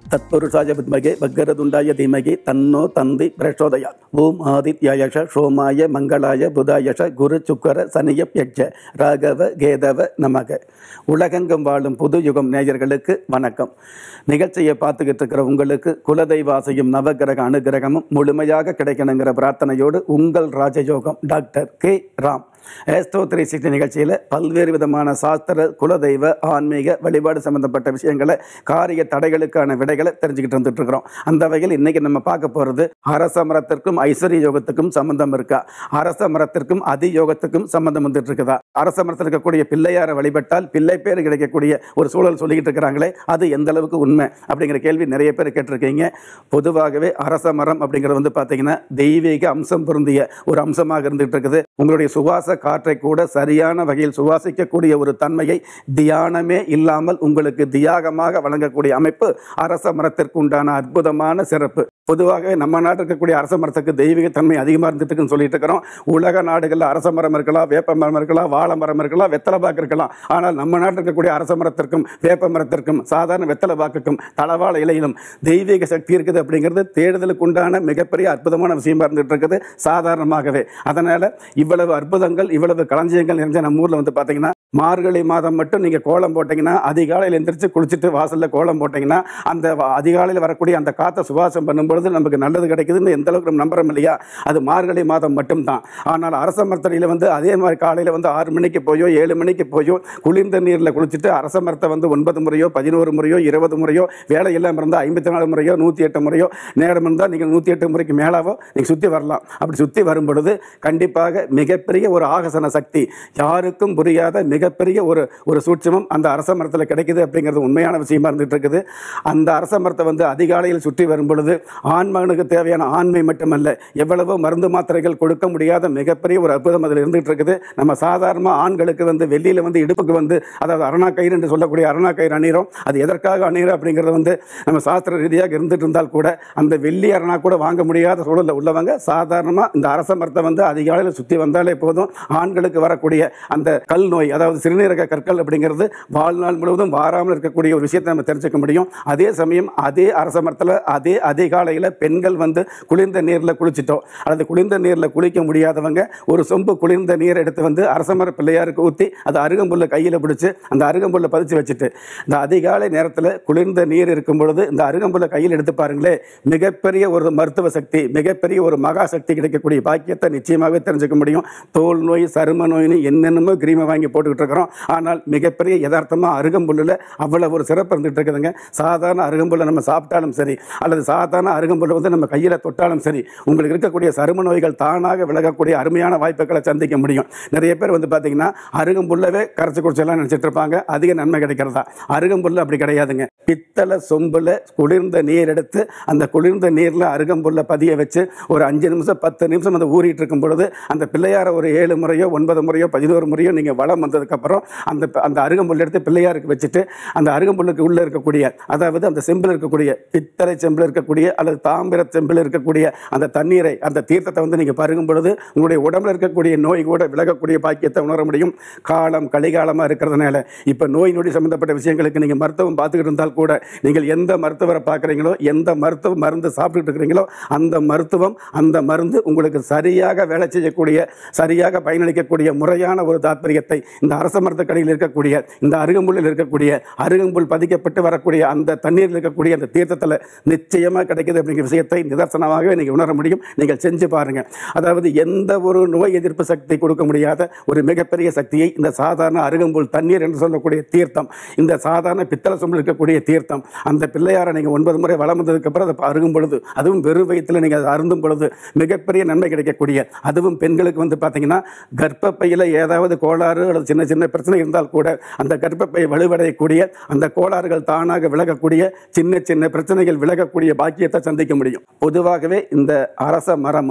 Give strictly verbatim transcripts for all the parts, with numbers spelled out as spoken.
தத்புருஷாய வித்மகே வக்கரதுண்டாய தீமகி தன்னோ தந்தி பிரச்சோதயாத். ஓம் ஆதித்யாயஷ சோமாய மங்களாய புதாயஷ குரு சுக்கர சனியப்யட்ச ராகவ கேதவ நமக. உலகெங்கும் வாழும் புது யுகம் நேயர்களுக்கு வணக்கம். நிகழ்ச்சியை பார்த்துக்கிட்டு இருக்கிற உங்களுக்கு குலதெய்வாசையும் நவகிரக அனுகிரகமும் முழுமையாக கிடைக்கணுங்கிற பிரார்த்தனையோடு உங்கள் Rajayogam doctor K Ram. Astro three sixty நிகழ்ச்சியில் பல்வேறு விதமான சாஸ்திர குலதெய்வ ஆன்மீக வழிபாடு சம்பந்தப்பட்ட விஷயங்களை, காரிய தடைகளுக்கான விடைகளை தெரிஞ்சுக்கிட்டு வந்துட்டு இருக்கிறோம். அந்த வகையில் இன்னைக்கு நம்ம பார்க்க போகிறது அரசமரத்திற்கும் ஐஸ்வர்ய யோகத்துக்கும் சம்பந்தம் இருக்கா, அரசமரத்திற்கும் அதி யோகத்துக்கும் சம்பந்தம் வந்துட்டு இருக்குதா, அரசமரத்தில் இருக்கக்கூடிய பிள்ளையாரை வழிபட்டால் பிள்ளை பேர் கிடைக்கக்கூடிய ஒரு சூழல் சொல்லிக்கிட்டு இருக்கிறாங்களே, அது எந்த அளவுக்கு உண்மை அப்படிங்கிற கேள்வி நிறைய பேர் கேட்டிருக்கீங்க. பொதுவாகவே அரசமரம் அப்படிங்கிறது வந்து பார்த்தீங்கன்னா தெய்வீக அம்சம் பொருந்திய ஒரு அம்சமாக இருந்துகிட்டு இருக்குது. உங்களுடைய சுவாச காற்றை கூட சரியான வகையில் சுவாசிக்கக்கூடிய ஒரு தன்மையை தியானமே இல்லாமல் உங்களுக்கு தியாகமாக வழங்கக்கூடிய அமைப்பு அரச மரத்திற்கு உண்டான அற்புதமான சிறப்பு. பொதுவாகவே நம்ம நாட்டில் இருக்கக்கூடிய அரச மரத்துக்கு தெய்வீக தன்மை அதிகமாக இருந்துட்டுன்னு சொல்லிட்டு இருக்கிறோம். உலக நாடுகளில் அரச மரம் இருக்கலாம், வேப்ப மரம் இருக்கலாம், வாழை மரம் இருக்கலாம், வெத்தலை பாக்கு இருக்கலாம். ஆனால் நம்ம நாட்டில் இருக்கக்கூடிய அரச மரத்திற்கும் வேப்ப மரத்திற்கும் சாதாரண வெத்தலை பாக்குக்கும் தளவாழ இலையிலும் தெய்வீக சக்தி இருக்குது அப்படிங்கிறது தேடுதலுக்கு உண்டான மிகப்பெரிய அற்புதமான விஷயமா இருந்துட்டு இருக்குது சாதாரணமாகவே. அதனால இவ்வளவு அற்புதங்கள், இவ்வளவு களஞ்சியங்கள் நிறைஞ்ச நம்ம ஊர்ல வந்து பாத்தீங்கன்னா மார்கழி மாதம் மட்டும் நீங்க கோலம் போட்டீங்கன்னா, அதிகாலையில் எந்திரிச்சு குளிச்சுட்டு வாசல்ல கோலம் போட்டீங்கன்னா, அந்த அதிகாலையில் வரக்கூடிய அந்த காத்த சுவாசம் பண்ணும்பொழுது நமக்கு நல்லது கிடைக்குதுன்னு எந்த அளவுக்கு நம்ம நம்புறோம் இல்லையா? அது மார்கழி மாதம் மட்டும்தான். ஆனால் அரச மரத்தடியில் வந்து அதே மாதிரி காலையில் வந்து ஆறு மணிக்கு போயோ ஏழு மணிக்கு போயோ குளிர்ந்த நீரில் குளிச்சுட்டு அரச மரத்தை வந்து ஒன்பது முறையோ பதினோரு முறையோ இருபது முறையோ, வேலை எல்லாம் இருந்தால் ஐம்பத்தி நாலு முறையோ நூற்றி எட்டு முறையோ, நேரம் இருந்தால் நீங்கள் நூற்றி எட்டு முறைக்கு மேலாவோ நீங்கள் சுற்றி வரலாம். அப்படி சுற்றி வரும் பொழுது கண்டிப்பாக மிகப்பெரிய ஒரு ஆகசன சக்தி, யாருக்கும் புரியாத மிகப்பெரிய ஒரு ஒரு சூட்சமம் அந்த அரச மரத்தில் கிடைக்குது அப்படிங்கிறது உண்மையான விஷயமா இருந்துட்டு இருக்குது. அந்த அரச மரத்தை வந்து அதிகாலையில் சுற்றி வரும் பொழுது ஆண்மகனுக்கு தேவையான ஆண்மை மட்டுமல்ல, எவ்வளவோ மருந்து மாத்திரைகள் கொடுக்க முடியாத மிகப்பெரிய ஒரு அற்புதம் அதில் இருந்துகிட்டு இருக்குது. நம்ம சாதாரண ஆண்களுக்கு வந்து வெள்ளியில் வந்து இடுப்புக்கு வந்து, அதாவது அரணா கயிறு என்று சொல்லக்கூடிய அரணா கயிறு அணிகிறோம். அது எதற்காக அணிகிறோம் அப்படிங்கிறது வந்து நம்ம சாஸ்திர ரீதியாக இருந்துட்டு இருந்தால் கூட அந்த வெள்ளி அரணா கூட வாங்க முடியாத சூழலில் உள்ளவங்க சாதாரணமாக இந்த அரச மரத்தை வந்து அதிகாலையில் சுற்றி வந்தாலே போதும். ஆண்களுக்கு வரக்கூடிய அந்த கல் நோய், அதாவது சிறுநீரக கற்கள் அப்படிங்கிறது வாழ்நாள் முழுவதும் வாராமல் இருக்கக்கூடிய ஒரு விஷயத்தை நம்ம தெரிஞ்சுக்க முடியும். அதே சமயம் அதே அரச மரத்தில் அதே அதிகாலையில் பெண்கள் வந்து குளிர்ந்த நீரில் குளிச்சிட்டோ அல்லது குளிர்ந்த நீரில் குளிக்க முடியாதவங்க ஒரு சொம்பு குளிர்ந்த நீரை எடுத்து வந்து அரசமர பிள்ளையாருக்கு ஊற்றி அதை அருகம்புல்லை கையில் பிடிச்சி அந்த அருகம்புல்லை பதிச்சு வச்சுட்டு இந்த அதிகாலை நேரத்தில் குளிர்ந்த நீர் இருக்கும் பொழுது இந்த அருகம்புல்லை கையில் எடுத்து பாருங்களே, மிகப்பெரிய ஒரு மருத்துவ சக்தி, மிகப்பெரிய ஒரு மகா சக்தி கிடைக்கக்கூடிய பாக்கியத்தை நிச்சயமாகவே தெரிஞ்சுக்க முடியும். தோல் நோய், சரும நோயின்னு என்னென்னமோ கிரீமை வாங்கி போட்டுக்கிட்டு இருக்கிறோம். ஆனால் மிகப்பெரிய யதார்த்தமாக அருகம்புல்லில் அவ்வளோ ஒரு சிறப்பு இருந்துகிட்டு இருக்குதுங்க. சாதாரண அருகம்புல்லை நம்ம சாப்பிட்டாலும் சரி, அல்லது சாதாரண அருகம்புல்லை வந்து நம்ம கையில் தொட்டாலும் சரி, உங்களுக்கு இருக்கக்கூடிய சரும நோய்கள் தானாக விலகக்கூடிய அருமையான வாய்ப்புகளை சந்திக்க முடியும். நிறைய பேர் வந்து பார்த்தீங்கன்னா அருகம்புல்லவே கரைச்சி குடிச்செல்லாம் நினச்சிட்டு இருப்பாங்க, அதிக நன்மை கிடைக்கிறதா. அருகம்புல்ல அப்படி கிடையாதுங்க. பித்தளை சொம்பில் குளிர்ந்த நீர் எடுத்து அந்த குளிர்ந்த நீரில் அருகம்புல்லை பதிய வச்சு ஒரு அஞ்சு நிமிஷம் பத்து நிமிஷம் அந்த ஊறிட்டு இருக்கும் பொழுது அந்த பிள்ளையார ஒரு ஏழு முறையோ ஒன்பது முறையோ பதினோரு முறையோ நீங்கள் வளம் வந்ததுக்கப்புறம் அந்த அந்த அருகம்புல் எடுத்து பிள்ளையாருக்கு வச்சுட்டு அந்த அருகம்புல்லுக்கு உள்ளே இருக்கக்கூடிய, அதாவது அந்த செம்பில் இருக்கக்கூடிய பித்தளை செம்பில் இருக்கக்கூடிய அல்லது தாமிர செம்பில் இருக்கக்கூடிய அந்த தண்ணீரை, அந்த தீர்த்தத்தை வந்து நீங்கள் பருகும் பொழுது உங்களுடைய உடம்புல இருக்கக்கூடிய நோய் கூட விலகக்கூடிய பாக்கியத்தை உணர முடியும். காலம் கலிகாலமாக இருக்கிறதுனால இப்போ நோய் நொடி சம்பந்தப்பட்ட விஷயங்களுக்கு நீங்கள் மருத்துவம் பார்த்துக்கிட்டு இருந்தால் கூட நீங்கள் எந்த மருத்துவரை பார்க்குறீங்களோ, எந்த மருத்துவ மருந்து சாப்பிட்டுட்டு இருக்கிறீங்களோ அந்த மருத்துவம் அந்த மருந்து உங்களுக்கு சரியாக வேலை செய்யக்கூடிய, சரியாக பயனளிக்கக்கூடிய முறையான ஒரு தாத்பரியத்தை இந்த அரச மரத்துக்கடியில் இருக்கக்கூடிய இந்த அருகம்புல்லில் இருக்கக்கூடிய அருகம்புல் பதிக்கப்பட்டு வரக்கூடிய அந்த தண்ணீரில் இருக்கக்கூடிய அந்த தீர்த்தத்தில் நிச்சயமாக கிடைக்குது அப்படிங்கிற விஷயத்தை நிதர்சனமாகவே நீங்கள் உணர முடியும். நீங்கள் செஞ்சு பாருங்க. அதாவது எந்த ஒரு நோய் எதிர்ப்பு சக்தி கொடுக்க முடியாத ஒரு மிகப்பெரிய சக்தியை இந்த சாதாரண அருகம்புல் தண்ணீர் என்று சொல்லக்கூடிய தீர்த்தம், இந்த சாதாரண பித்தளை சொம்பில் இருக்கக்கூடிய தீர்த்தம், அந்த பிள்ளையாரை நீங்கள் ஒன்பது முறை வளம் வந்ததுக்கு அப்புறம் அதை அருகும் பொழுது, அதுவும் வெறும் வயிற்றில் நீங்கள் அதை அருந்தும் பொழுது மிகப்பெரிய நன்மை கிடைக்கக்கூடிய, அதுவும் பெண்களுக்கு வந்து பார்த்தீங்கன்னா கர்ப்பப்பையில் ஏதாவது கோளாறு அல்லது சின்ன சின்ன பிரச்சனை இருந்தால் கூட அந்த கர்ப்பப்பை வலுவடையக்கூடிய, அந்த கோளாறுகள் தானாக விலகக்கூடிய, சின்ன சின்ன பிரச்சனைகள் விலகக்கூடிய பாக்கியத்தை சந்திக்க முடியும். பொதுவாகவே இந்த அரச மரமும்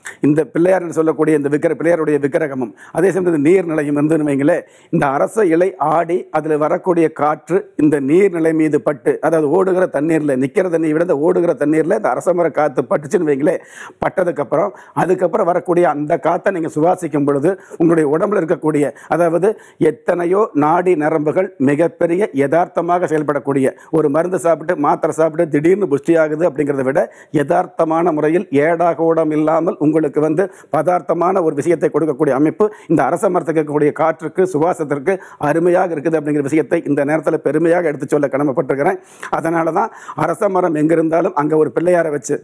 இந்த பிள்ளையார் என்று சொல்லக்கூடிய இந்த விக்கிர பிள்ளையாருடைய விக்கிரகமும் அதே சமயத்தில் நீர்நிலையும் இருந்துன்னு வைங்களே, இந்த அரச இலை ஆடி அதில் வரக்கூடிய காற்று இந்த நீர்நிலை மீது பட்டு, அதாவது ஓடுகிற தண்ணீரில் நிற்கிற தண்ணி விட இந்த ஓடுகிற தண்ணீரில் இந்த அரசமர காற்று பட்டுச்சுன்னு வைங்களே, பட்டதுக்கப்புறம் அதுக்கப்புறம் வரக்கூடிய அந்த காற்றை நீங்கள் சுவாசிக்கும் பொழுது உங்களுடைய உடம்புல இருக்கக்கூடிய, அதாவது எத்தனையோ நாடி நரம்புகள் மிகப்பெரிய யதார்த்தமாக செயல்படக்கூடிய, ஒரு மருந்து சாப்பிட்டு மாத்திரை சாப்பிட்டு திடீர்னு புஷ்டி ஆகுது அப்படிங்கிறத விட யதார்த்தமான முறையில் ஏடாகோடம் இல்லாமல் உங்களுக்கு வந்து பதார்த்தமான ஒரு விஷயத்தை கொடுக்கக்கூடிய அமைப்பு இந்த அரச மரத்துக்கு இருக்கக்கூடிய காற்றுக்கு சுவாசத்திற்கு அருமையாக இருக்குது அப்படிங்கிற விஷயத்தை இந்த நேரத்தில் பெருமையாக எடுத்து சொல்ல கடமைப்பட்டிருக்கிறேன். அதனால தான் அரச மரம் எங்கிருந்தாலும் அங்கே ஒரு பிள்ளையாரை வச்சு,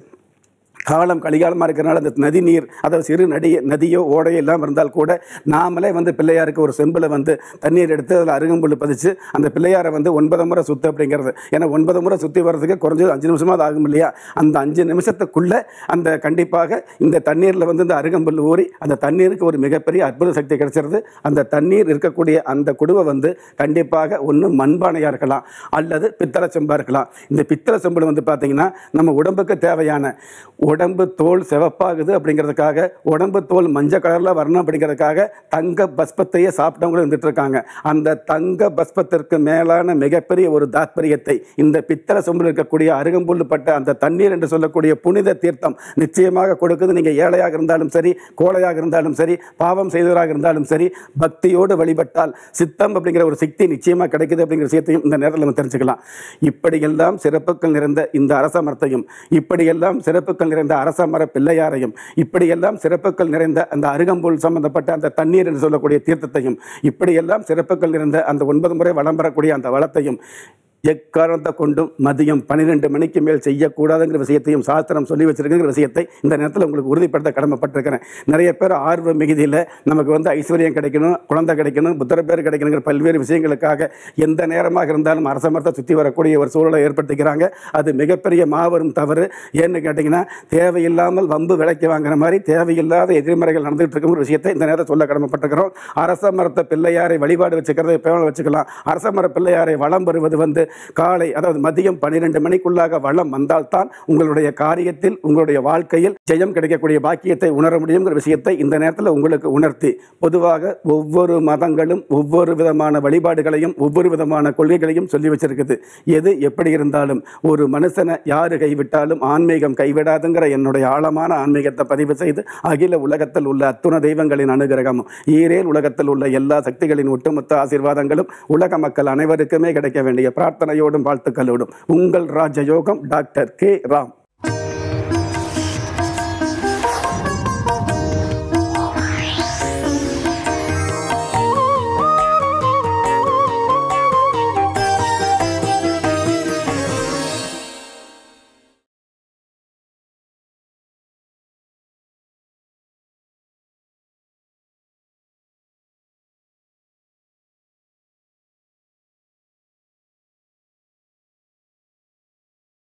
காலம் கலிகாலமாக இருக்கிறனால அந்த நதி நீர், அதாவது சிறு நடி நதியோ ஓடையோ இல்லாமல் இருந்தால் கூட நாமளே வந்து பிள்ளையாருக்கு ஒரு செம்பில் வந்து தண்ணீர் எடுத்து அதில் அருகம்புல் பதிச்சு அந்த பிள்ளையாரை வந்து ஒன்பது முறை சுற்று அப்படிங்கிறது. ஏன்னா ஒன்பது முறை சுற்றி வர்றதுக்கு குறைஞ்சது அஞ்சு நிமிஷமாக ஆகும் இல்லையா? அந்த அஞ்சு நிமிஷத்துக்குள்ளே அந்த கண்டிப்பாக இந்த தண்ணீரில் வந்து இந்த அருகம்புல் ஊறி அந்த தண்ணீருக்கு ஒரு மிகப்பெரிய அற்புத சக்தி கிடைச்சிருது. அந்த தண்ணீர் இருக்கக்கூடிய அந்த குடுவை வந்து கண்டிப்பாக ஒன்று மண்பானையாக இருக்கலாம் அல்லது பித்தளை செம்பாக இருக்கலாம். இந்த பித்தளை செம்பில் வந்து பார்த்திங்கன்னா நம்ம உடம்புக்கு தேவையான உடம்பு தோல் சிவப்பாகுது அப்படிங்கிறதுக்காக, உடம்பு தோல் மஞ்சள் கலரில் வரணும் அப்படிங்கிறதுக்காக தங்க பஸ்பத்தையே சாப்பிட்டவங்களும் இருந்துட்டு இருக்காங்க. அந்த தங்க பஸ்பத்திற்கு மேலான மிகப்பெரிய ஒரு தாத்பரியத்தை இந்த பித்தளை சொம்பில் இருக்கக்கூடிய அருகம்புல் பட்ட அந்த தண்ணீர் என்று சொல்லக்கூடிய புனித தீர்த்தம் நிச்சயமாக கொடுக்குது. நீங்கள் ஏழையாக இருந்தாலும் சரி, கோழையாக இருந்தாலும் சரி, பாவம் செய்தவராக இருந்தாலும் சரி, பக்தியோடு வழிபட்டால் சித்தம் அப்படிங்கிற ஒரு சக்தி நிச்சயமாக கிடைக்குது அப்படிங்கிற விஷயத்தையும் இந்த நேரத்தில் நம்ம தெரிஞ்சுக்கலாம். இப்படியெல்லாம் சிறப்புகள் நிறைந்த இந்த அரச மரத்தையும், இப்படியெல்லாம் சிறப்புகள் நிறைந்த அரச மர பிள்ளையாரையும், இப்படியெல்லாம் சிறப்புகள் நிறைந்த அந்த அருகம்புல் சம்பந்தப்பட்ட அந்த தண்ணீர் என்று சொல்லக்கூடிய தீர்த்தத்தையும், இப்படியெல்லாம் சிறப்புகள் நிறைந்த அந்த ஒன்பது முறை வளம் பெறக்கூடிய அந்த வளத்தையும் எக்காரணத்தை கொண்டும் மதியம் பன்னிரெண்டு மணிக்கு மேல் செய்யக்கூடாதுங்கிற விஷயத்தையும் சாஸ்திரம் சொல்லி வச்சிருக்கிற விஷயத்தை இந்த நேரத்தில் உங்களுக்கு உறுதிப்படுத்த கடமைப்பட்டிருக்கிறேன். நிறைய பேர் ஆர்வ மிகுதியில் நமக்கு வந்து ஐஸ்வர்யம் கிடைக்கணும், குழந்தை கிடைக்கணும், புத்திர பேர் கிடைக்கணுங்கிற பல்வேறு விஷயங்களுக்காக எந்த நேரமாக இருந்தாலும் அரச மரத்தை சுற்றி வரக்கூடிய ஒரு சூழலை ஏற்படுத்திக்கிறாங்க. அது மிகப்பெரிய மாபெரும் தவறு. ஏன்னு கேட்டிங்கன்னா, தேவையில்லாமல் வம்பு விலைக்கு வாங்குற மாதிரி தேவையில்லாத எதிர்மறைகள் நடந்துகிட்டு இருக்கும் ஒரு விஷயத்தை இந்த நேரத்தில் சொல்ல கடமைப்பட்டிருக்கிறோம். அரச மரத்தை பிள்ளையாரை வழிபாடு வச்சுக்கிறத எப்போ வச்சுக்கலாம். அரச மர பிள்ளையாரை வளம் பெறுவது வந்து காலை, அதாவது மதியம் பன்னிரண்டு மணிக்குள்ளாக வளம் வந்தால்தான் உங்களுடைய காரியத்தில், உங்களுடைய வாழ்க்கையில் ஜெயம் கிடைக்கக்கூடிய பாக்கியத்தை உணர முடியுங்கிற விஷயத்தை இந்த நேரத்தில் உங்களுக்கு உணர்த்தி, பொதுவாக ஒவ்வொரு மதங்களும் ஒவ்வொரு விதமான வழிபாடுகளையும் ஒவ்வொரு விதமான கொள்கைகளையும் சொல்லி வச்சிருக்குது. எது எப்படி இருந்தாலும் ஒரு மனுஷனை யாரு கைவிட்டாலும் ஆன்மீகம் கைவிடாதுங்கிற என்னுடைய ஆழமான ஆன்மீகத்தை பதிவு செய்து, அகில உலகத்தில் உள்ள அத்துண தெய்வங்களின் அனுகிரகமும் ஈரேல் உலகத்தில் உள்ள எல்லா சக்திகளின் ஒட்டுமொத்த ஆசீர்வாதங்களும் உலக மக்கள் அனைவருக்குமே கிடைக்க வேண்டிய பிரார்த்தனையோடும் வாழ்த்துக்களோடும் உங்கள் ராஜயோகம் டாக்டர் கே ராம்.